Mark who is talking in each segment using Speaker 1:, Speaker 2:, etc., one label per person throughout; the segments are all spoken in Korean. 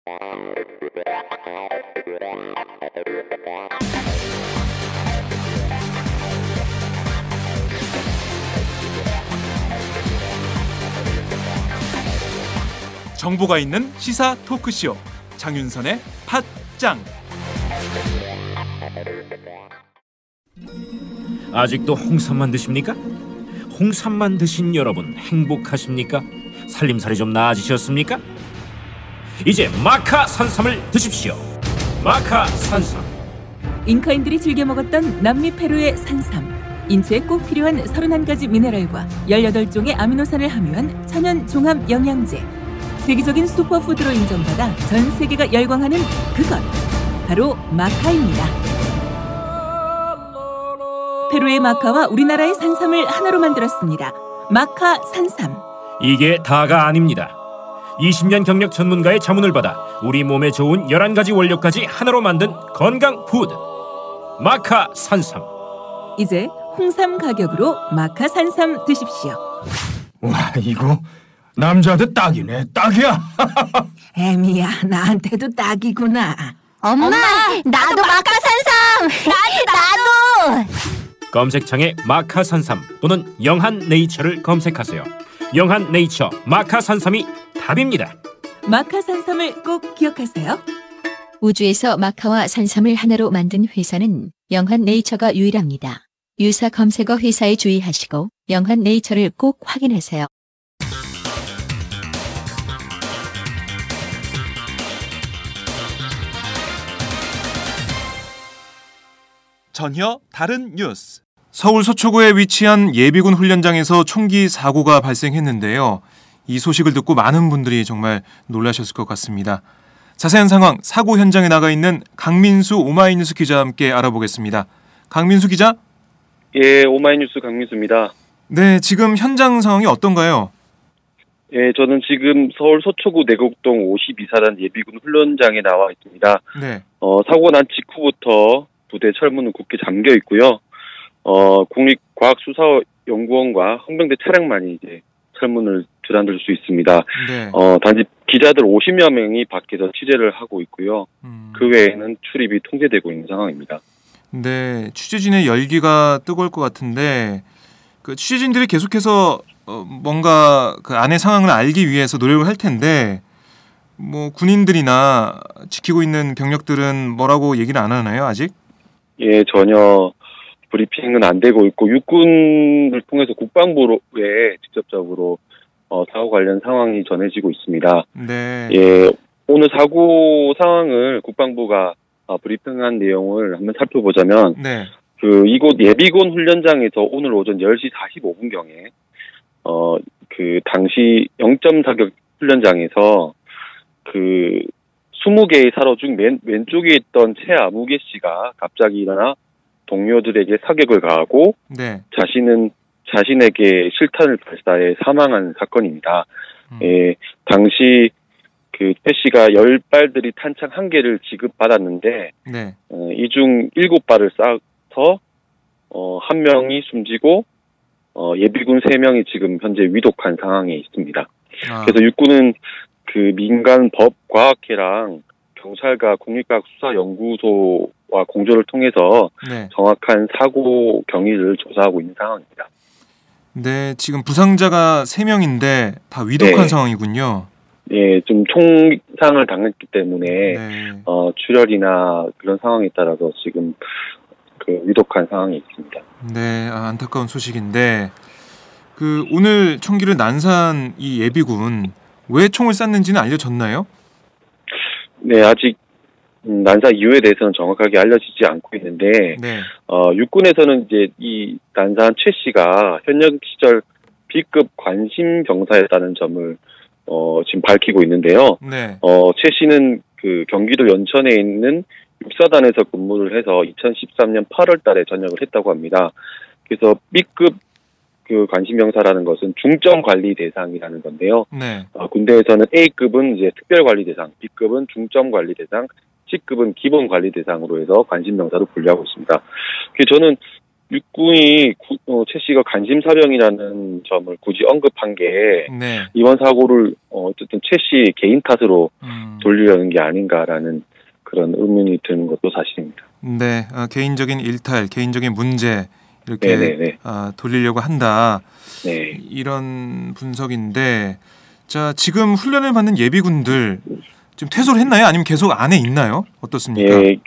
Speaker 1: 정보가 있는 시사 토크쇼 장윤선의 팟짱.
Speaker 2: 아직도 홍삼만 드십니까? 홍삼만 드신 여러분 행복하십니까? 살림살이 좀 나아지셨습니까? 이제 마카 산삼을 드십시오. 마카 산삼.
Speaker 3: 잉카인들이 즐겨 먹었던 남미 페루의 산삼. 인체에 꼭 필요한 31가지 미네랄과 18종의 아미노산을 함유한 천연 종합 영양제. 세계적인 슈퍼푸드로 인정받아 전 세계가 열광하는 그것 바로 마카입니다. 페루의 마카와 우리나라의 산삼을 하나로 만들었습니다. 마카 산삼.
Speaker 2: 이게 다가 아닙니다. 20년 경력 전문가의 자문을 받아 우리 몸에 좋은 11가지 원료까지 하나로 만든 건강 푸드 마카 산삼.
Speaker 3: 이제 홍삼 가격으로 마카 산삼 드십시오.
Speaker 4: 와, 이거 남자한테 딱이네. 딱이야.
Speaker 3: 애미야, 나한테도 딱이구나.
Speaker 5: 엄마, 나도 마카 산삼. 나도.
Speaker 2: 검색창에 마카 산삼 또는 영한 네이처를 검색하세요. 영한 네이처 마카 산삼이 답입니다.
Speaker 3: 마카 산삼을 꼭 기억하세요.
Speaker 5: 우주에서 마카와 산삼을 하나로 만든 회사는 영한 네이처가 유일합니다. 유사 검색어 회사에 주의하시고 영한 네이처를 꼭 확인하세요.
Speaker 1: 전혀 다른 뉴스. 서울 서초구에 위치한 예비군 훈련장에서 총기 사고가 발생했는데요. 이 소식을 듣고 많은 분들이 정말 놀라셨을 것 같습니다. 자세한 상황, 사고 현장에 나가 있는 강민수 오마이뉴스 기자와 함께 알아보겠습니다. 강민수 기자?
Speaker 6: 예, 오마이뉴스 강민수입니다.
Speaker 1: 네, 지금 현장 상황이 어떤가요?
Speaker 6: 예, 저는 지금 서울 서초구 내곡동 52사단 예비군 훈련장에 나와 있습니다.
Speaker 1: 네.
Speaker 6: 사고가 난 직후부터 부대 철문은 굳게 잠겨 있고요. 국립과학수사연구원과 헌병대 차량만이 이제 철문을 드나들 수 있습니다.
Speaker 1: 네.
Speaker 6: 단지 기자들 50여 명이 밖에서 취재를 하고 있고요. 그 외에는 출입이 통제되고 있는 상황입니다.
Speaker 1: 네, 취재진의 열기가 뜨거울 것 같은데 그 취재진들이 계속해서 뭔가 그 안의 상황을 알기 위해서 노력을 할 텐데 뭐 군인들이나 지키고 있는 병력들은 뭐라고 얘기를 안 하나요, 아직?
Speaker 6: 예, 전혀 브리핑은 안 되고 있고 육군을 통해서 국방부에 직접적으로 사고 관련 상황이 전해지고 있습니다.
Speaker 1: 네.
Speaker 6: 예, 오늘 사고 상황을 국방부가 브리핑한 내용을 한번 살펴보자면,
Speaker 1: 네.
Speaker 6: 이곳 예비군 훈련장에서 오늘 오전 10시 45분경에 그 당시 0점 사격 훈련장에서 20개의 사로 중 왼쪽에 있던 최아무개 씨가 갑자기 일어나 동료들에게 사격을 가하고
Speaker 1: 네.
Speaker 6: 자신에게 실탄을 발사해 사망한 사건입니다. 예, 당시 최 씨가 10발들이 탄창 1개를 지급받았는데
Speaker 1: 네.
Speaker 6: 이 중 7발을 쏴서 1명이 숨지고 예비군 3명이 지금 현재 위독한 상황에 있습니다. 그래서 육군은 민간 법과학회랑 경찰과 국립과학수사연구소와 공조를 통해서
Speaker 1: 네. 정확한
Speaker 6: 사고 경위를 조사하고 있는 상황입니다.
Speaker 1: 네, 지금 부상자가 3명인데 다 위독한 상황이군요.
Speaker 6: 예, 좀 총상을 당했기 때문에
Speaker 1: 네.
Speaker 6: 출혈이나 그런 상황에 따라서 지금 위독한 상황이 있습니다.
Speaker 1: 네, 안타까운 소식인데 오늘 총기를 난사한 이 예비군 왜 총을 쐈는지는 알려졌나요?
Speaker 6: 네, 아직 난사 이유에 대해서는 정확하게 알려지지 않고 있는데,
Speaker 1: 네.
Speaker 6: 육군에서는 이제 이 난사한 최 씨가 현역 시절 B급 관심 병사였다는 점을 지금 밝히고 있는데요.
Speaker 1: 네.
Speaker 6: 최 씨는 경기도 연천에 있는 육사단에서 근무를 해서 2013년 8월 달에 전역을 했다고 합니다. 그래서 B급 관심병사라는 것은 중점 관리 대상이라는 건데요.
Speaker 1: 네.
Speaker 6: 군대에서는 A급은 이제 특별 관리 대상, B급은 중점 관리 대상, C급은 기본 관리 대상으로 해서 관심병사로 분류하고 있습니다. 그래서 저는 육군이 최 씨가 간심사령이라는 점을 굳이 언급한 게
Speaker 1: 네.
Speaker 6: 이번 사고를 어쨌든 최 씨 개인 탓으로 돌리려는 게 아닌가라는 그런 의문이 드는 것도 사실입니다.
Speaker 1: 네, 개인적인 일탈, 개인적인 문제 이렇게
Speaker 6: 네네네.
Speaker 1: 돌리려고 한다.
Speaker 6: 네.
Speaker 1: 이런 분석인데, 자 지금 훈련을 받는 예비군들 지금 퇴소를 했나요? 아니면 계속 안에 있나요? 어떻습니까?
Speaker 6: 예,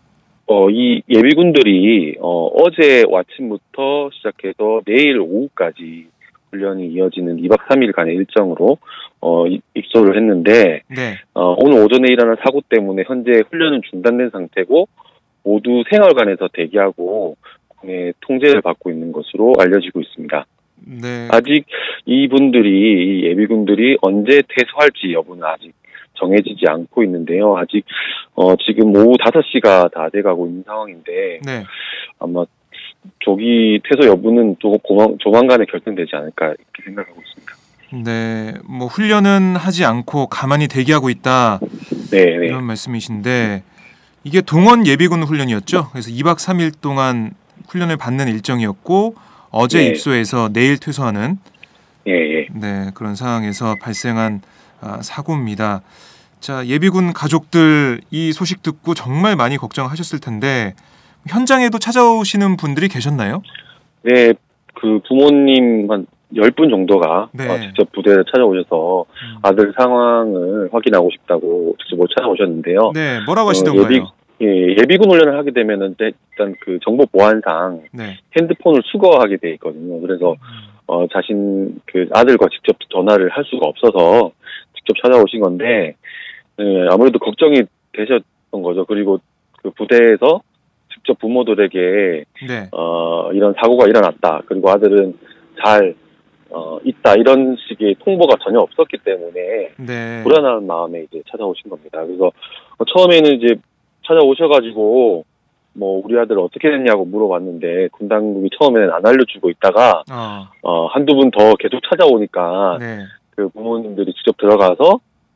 Speaker 6: 이 예비군들이 어제 아침부터 시작해서 내일 오후까지 훈련이 이어지는 2박 3일간의 일정으로 입소를 했는데
Speaker 1: 네.
Speaker 6: 오늘 오전에 일어난 사고 때문에 현재 훈련은 중단된 상태고 모두 생활관에서 대기하고 군의 통제를 받고 있는 것으로 알려지고 있습니다.
Speaker 1: 네.
Speaker 6: 아직 이 예비군들이 언제 퇴소할지 여부는 아직 정해지지 않고 있는데요. 아직 지금 오후 5시가 다 돼가고 있는 상황인데
Speaker 1: 네.
Speaker 6: 아마 조기 퇴소 여부는 조만간에 결정되지 않을까 이렇게 생각하고 있습니다.
Speaker 1: 네. 뭐 훈련은 하지 않고 가만히 대기하고 있다.
Speaker 6: 네.
Speaker 1: 이런 말씀이신데 이게 동원 예비군 훈련이었죠. 그래서 2박 3일 동안 훈련을 받는 일정이었고 어제
Speaker 6: 네.
Speaker 1: 입소해서 내일 퇴소하는
Speaker 6: 예.
Speaker 1: 네, 그런 상황에서 발생한 사고입니다. 자, 예비군 가족들 이 소식 듣고 정말 많이 걱정하셨을 텐데 현장에도 찾아오시는 분들이 계셨나요?
Speaker 6: 네, 그 부모님 한 10분 정도가
Speaker 1: 네.
Speaker 6: 직접 부대를 찾아오셔서 아들 상황을 확인하고 싶다고 직접 찾아오셨는데요.
Speaker 1: 네, 뭐라고 하시던가요?
Speaker 6: 예비군 훈련을 하게 되면은 일단 그 정보 보안상
Speaker 1: 네.
Speaker 6: 핸드폰을 수거하게 돼 있거든요. 그래서 자신 그 아들과 직접 전화를 할 수가 없어서 직접 찾아오신 건데 아무래도 걱정이 되셨던 거죠. 그리고 그 부대에서 직접 부모들에게
Speaker 1: 네.
Speaker 6: 이런 사고가 일어났다. 그리고 아들은 잘 있다. 이런 식의 통보가 전혀 없었기 때문에
Speaker 1: 네.
Speaker 6: 불안한 마음에 이제 찾아오신 겁니다. 그래서 처음에는 이제 찾아오셔가지고 뭐 우리 아들 어떻게 됐냐고 물어봤는데 군 당국이 처음에는 안 알려주고 있다가 한두 분 더 계속 찾아오니까
Speaker 1: 네.
Speaker 6: 그 부모님들이 직접 들어가서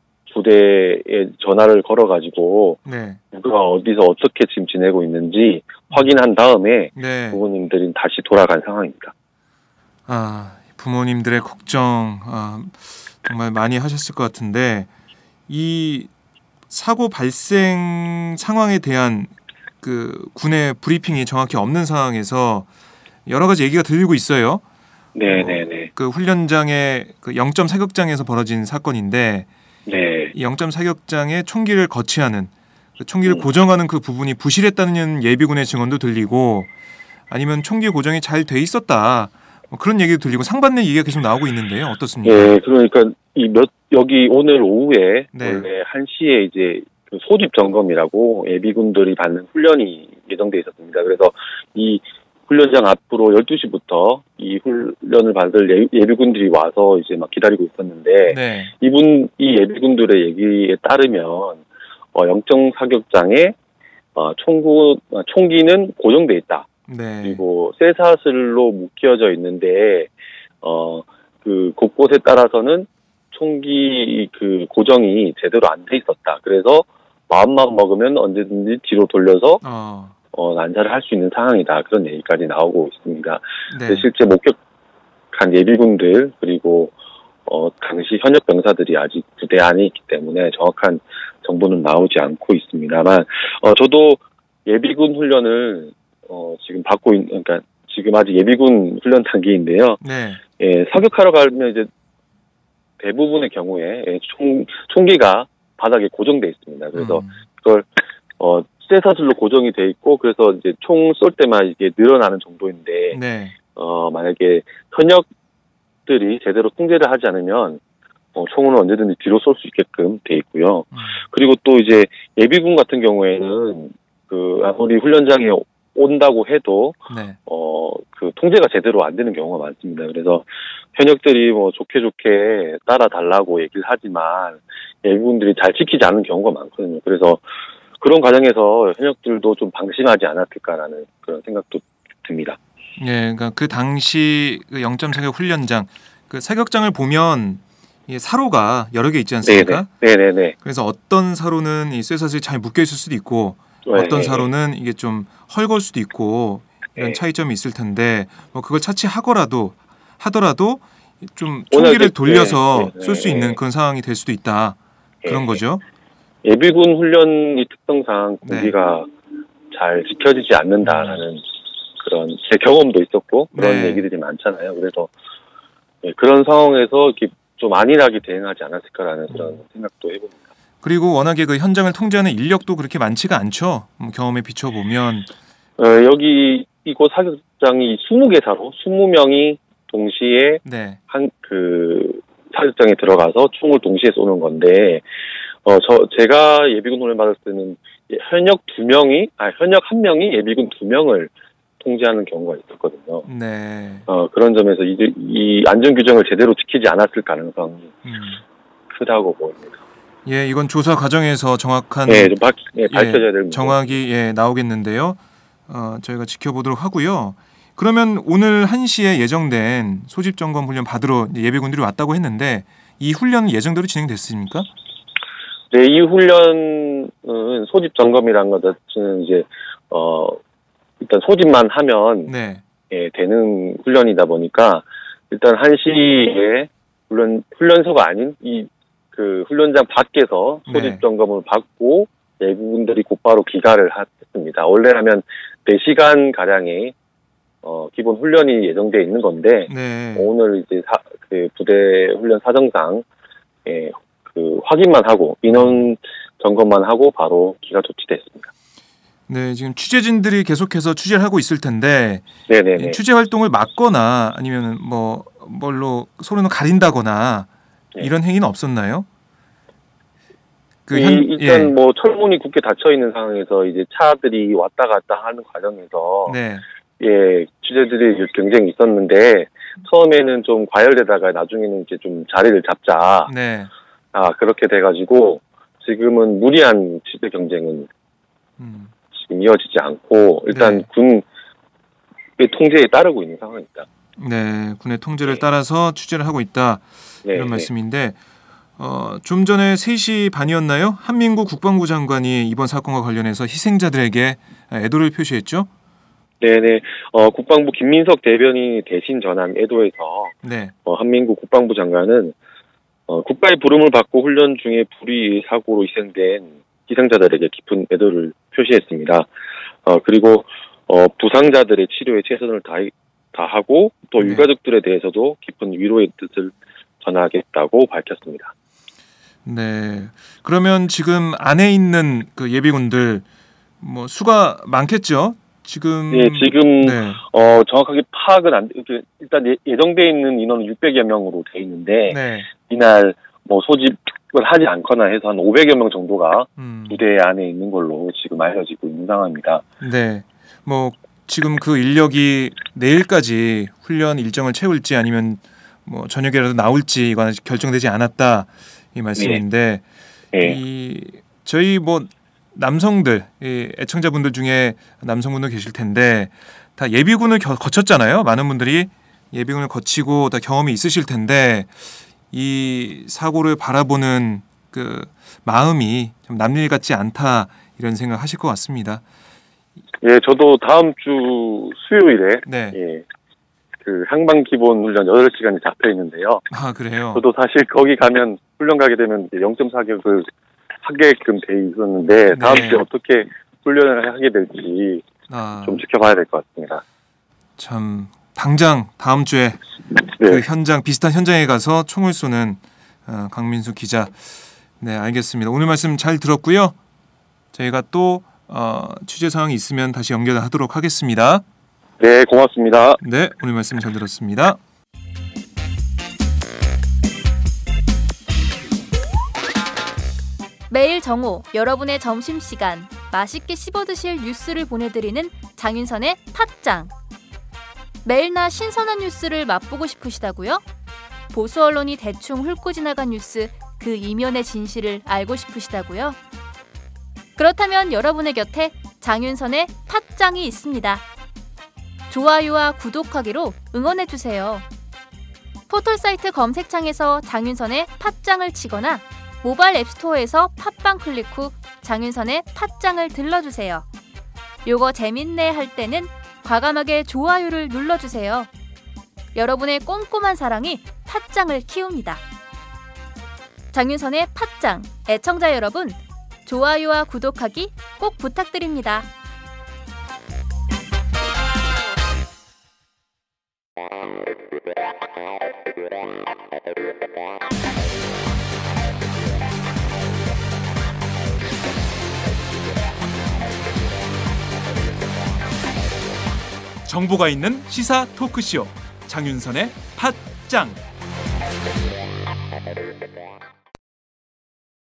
Speaker 6: 부대에 전화를 걸어가지고
Speaker 1: 네.
Speaker 6: 누가 어디서 어떻게 지금 지내고 있는지 확인한 다음에
Speaker 1: 네.
Speaker 6: 부모님들이 다시 돌아간 상황입니다.
Speaker 1: 부모님들의 걱정 정말 많이 하셨을 것 같은데 이 사고 발생 상황에 대한 그 군의 브리핑이 정확히 없는 상황에서 여러 가지 얘기가 들리고 있어요.
Speaker 6: 네네네.
Speaker 1: 그 훈련장의 그 0점 사격장에서 벌어진 사건인데
Speaker 6: 네.
Speaker 1: 이 0점 사격장에 총기를 거치하는 그 총기를 고정하는 그 부분이 부실했다는 예비군의 증언도 들리고 아니면 총기 고정이 잘 돼 있었다. 뭐 그런 얘기도 들리고 상반된 얘기가 계속 나오고 있는데요. 어떻습니까?
Speaker 6: 네, 그러니까 여기 오늘 오후에
Speaker 1: 네.
Speaker 6: 원래 1시에 이제 그 소집 점검이라고 예비군들이 받는 훈련이 예정돼 있었습니다. 그래서 이 훈련장 앞으로 12시부터 이 훈련을 받을 예비군들이 와서 이제 막 기다리고 있었는데
Speaker 1: 네.
Speaker 6: 이 예비군들의 얘기에 따르면 0점 사격장에 총기는 고정돼 있다.
Speaker 1: 네.
Speaker 6: 그리고 쇠사슬로 묶여져 있는데 그 곳곳에 따라서는 총기 그 고정이 제대로 안 돼 있었다. 그래서 마음만 먹으면 언제든지 뒤로 돌려서 난사를 할 수 있는 상황이다. 그런 얘기까지 나오고 있습니다.
Speaker 1: 네.
Speaker 6: 실제 목격한 예비군들 그리고 당시 현역 병사들이 아직 부대 안에 있기 때문에 정확한 정보는 나오지 않고 있습니다만 저도 예비군 훈련을 지금 받고 있는 그러니까 지금 아직 예비군 훈련 단계인데요.
Speaker 1: 네.
Speaker 6: 예, 사격하러 가면 이제 대부분의 경우에 총기가 바닥에 고정돼 있습니다. 그래서 그걸 쇠사슬로 고정이 돼 있고 그래서 이제 총 쏠 때만 이게 늘어나는 정도인데
Speaker 1: 네.
Speaker 6: 만약에 현역들이 제대로 통제를 하지 않으면 총은 언제든지 뒤로 쏠 수 있게끔 돼 있고요. 그리고 또 이제 예비군 같은 경우에는 그 아무리 훈련장에 온다고 해도
Speaker 1: 네.
Speaker 6: 그 통제가 제대로 안 되는 경우가 많습니다. 그래서 현역들이 뭐 좋게 따라 달라고 얘기를 하지만 예비군들이 잘 지키지 않는 경우가 많거든요. 그래서 그런 과정에서 현역들도 좀 방심하지 않았을까라는 그런 생각도 듭니다.
Speaker 1: 예, 그러니까 그 당시 그 0점 사격 훈련장 그 사격장을 보면 이 사로가 여러 개 있지 않습니까?
Speaker 6: 네네.
Speaker 1: 그래서 어떤 사로는 이 쇠사슬이 잘 묶여 있을 수도 있고 어떤 사로는 이게 좀 헐거울 수도 있고 이런
Speaker 6: 네.
Speaker 1: 차이점이 있을 텐데 뭐 그걸 하더라도 좀 총기를 돌려서 쏠 수 있는 그런 상황이 될 수도 있다. 그런 거죠.
Speaker 6: 예비군 훈련이 특성상 군기가 잘 지켜지지 않는다라는 그런 제 경험도 있었고 그런 얘기들이 많잖아요. 그래서 그런 상황에서 이렇게 좀 안일하게 대응하지 않았을까라는 그런 생각도 해봅니다.
Speaker 1: 그리고 워낙에 그 현장을 통제하는 인력도 그렇게 많지가 않죠. 경험에 비춰보면.
Speaker 6: 여기 이곳 사격장이 20개사로 20명이 동시에 사격장에 들어가서 총을 동시에 쏘는 건데, 제가 예비군 훈련 받았을 때는 현역 1명이 예비군 2명을 통제하는 경우가 있었거든요.
Speaker 1: 네.
Speaker 6: 그런 점에서 이 안전 규정을 제대로 지키지 않았을 가능성이 크다고 보입니다.
Speaker 1: 예, 이건 조사 과정에서 정확한
Speaker 6: 좀 밝혀져야 될
Speaker 1: 정확히 나오겠는데요. 저희가 지켜보도록 하고요. 그러면 오늘 1시에 예정된 소집 점검 훈련 받으러 예비군들이 왔다고 했는데 이 훈련은 예정대로 진행됐습니까?
Speaker 6: 네, 이 훈련은 소집 점검이라는 것은 이제 일단 소집만 하면 되는 훈련이다 보니까 일단 1시에 훈련소가 아닌 그 훈련장 밖에서 소집 점검을 받고 예비군들이 곧바로 귀가를 했습니다. 원래라면 4시간 가량의 기본 훈련이 예정되어 있는 건데 오늘 이제 그 부대 훈련 사정상 그 확인만 하고 인원 점검만 하고 바로 귀가 조치됐습니다.
Speaker 1: 네, 지금 취재진들이 계속해서 취재를 하고 있을 텐데 취재 활동을 막거나 아니면 뭘로 서로는 가린다거나 이런 행위는 없었나요?
Speaker 6: 일단 철문이 굳게 닫혀 있는 상황에서 이제 차들이 왔다 갔다 하는 과정에서 취재들이 경쟁이 있었는데 처음에는 좀 과열되다가 나중에는 이제 좀 자리를 잡자. 그렇게 돼가지고 지금은 무리한 취재 경쟁은 지금 이어지지 않고 일단 군의 통제에 따르고 있는 상황입니다.
Speaker 1: 네, 군의 통제를 따라서 취재를 하고 있다 이런 말씀인데 좀 전에 3시 반이었나요? 한민구 국방부 장관이 이번 사건과 관련해서 희생자들에게 애도를 표시했죠?
Speaker 6: 네네. 국방부 김민석 대변인이 대신 전한 애도에서 한민구 국방부 장관은 국가의 부름을 받고 훈련 중에 불의 사고로 희생된 희생자들에게 깊은 애도를 표시했습니다. 그리고 부상자들의 치료에 최선을 다하고 또 유가족들에 대해서도 깊은 위로의 뜻을 전하겠다고 밝혔습니다.
Speaker 1: 네. 그러면 지금 안에 있는 그 예비군들 수가 많겠죠? 지금
Speaker 6: 정확하게 파악은 안 돼. 일단 예정돼 있는 인원은 600여 명으로 돼 있는데 이날 소집을 하지 않거나 해서 한 500여 명 정도가 부대 안에 있는 걸로 지금 알려지고 있는 상황입니다.
Speaker 1: 네. 지금 그 인력이 내일까지 훈련 일정을 채울지 아니면 저녁에라도 나올지 이건 아직 결정되지 않았다 이 말씀인데 저희 남성들 애청자분들 중에 남성분들 계실 텐데 다 예비군을 거쳤잖아요. 많은 분들이 예비군을 거치고 다 경험이 있으실 텐데 이 사고를 바라보는 그 마음이 좀 남일 같지 않다 이런 생각하실 것 같습니다.
Speaker 6: 예, 저도 다음 주 수요일에 그 항방 기본 훈련 8시간이 잡혀 있는데요.
Speaker 1: 그래요?
Speaker 6: 저도 사실 거기 가면 훈련 가게 되면 0.4격을 하게끔 돼 있었는데 다음 주에 어떻게 훈련을 하게 될지 좀 지켜봐야 될 것 같습니다.
Speaker 1: 참 당장 다음 주에 그 현장 비슷한 현장에 가서 총을 쏘는 강민수 기자. 네, 알겠습니다. 오늘 말씀 잘 들었고요. 저희가 또 취재 사항이 있으면 다시 연결하도록 하겠습니다.
Speaker 6: 네, 고맙습니다.
Speaker 1: 네, 오늘 말씀 잘 들었습니다.
Speaker 7: 매일 정오 여러분의 점심시간 맛있게 씹어드실 뉴스를 보내드리는 장윤선의 팟짱. 매일나 신선한 뉴스를 맛보고 싶으시다고요? 보수 언론이 대충 훑고 지나간 뉴스 그 이면의 진실을 알고 싶으시다고요? 그렇다면 여러분의 곁에 장윤선의 팟짱이 있습니다. 좋아요와 구독하기로 응원해주세요. 포털사이트 검색창에서 장윤선의 팟짱을 치거나 모바일 앱스토어에서 팟빵 클릭 후 장윤선의 팟짱을 들러주세요. 요거 재밌네 할 때는 과감하게 좋아요를 눌러주세요. 여러분의 꼼꼼한 사랑이 팥짱을 키웁니다. 장윤선의 팥짱, 애청자 여러분, 좋아요와 구독하기 꼭 부탁드립니다.
Speaker 1: 정보가 있는 시사 토크쇼 장윤선의 팥짱.